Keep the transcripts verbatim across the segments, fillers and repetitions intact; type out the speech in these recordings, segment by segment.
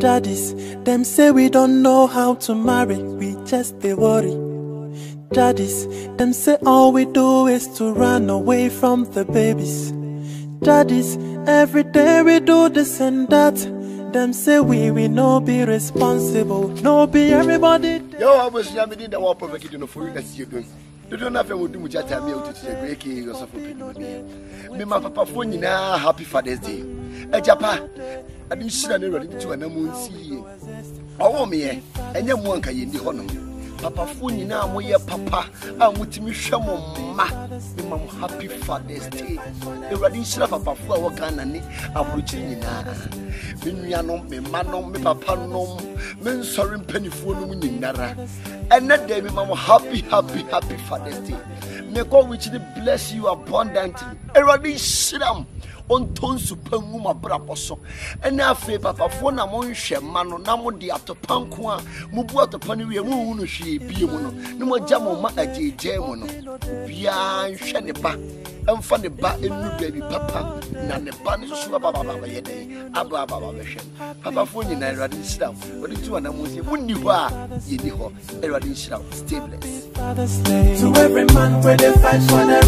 Daddies, them say we don't know how to marry, we just they worry. Daddies, them say all we do is to run away from the babies. Daddies, every day we do this and that. Them say we we no be responsible, no be everybody. Yo, I was young, did the war perfect in a full that's you doing. You don't have to do much at me to say great key yourself for me. Me, my papa, phone now, happy Father's Day. A Japan, I didn't see any ready to an moon see. Oh, me, and your monk in the honor. Papa, phone now, we are papa, and with me, Shamo, ma, Mum, happy Father's Day. The ready slap papa for our gun and I'm reaching now. Miniano, me manon, me papa, no, men sorry penny for winning Nara. And that day, Mama, happy, happy, happy Father's Day. May God richly bless you abundantly. Everybody sit down on tone super muma braposo. And now, Papa, for na mon shemano, namo di atopankwa, mubu atopani, moon, she be mono, no more jamo ma a j jamono. Bian Shanepa, and funny bat in new baby papa, none the bunny so baba yet, abba baba. Papa phone in I rather sit down, but it's one of them wouldn't you are, ye ho, I rather sit down, stay blessed. To every man where they fight for their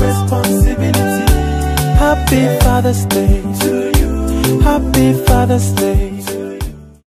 responsibility. Happy Father's Day to you. Happy Father's Day.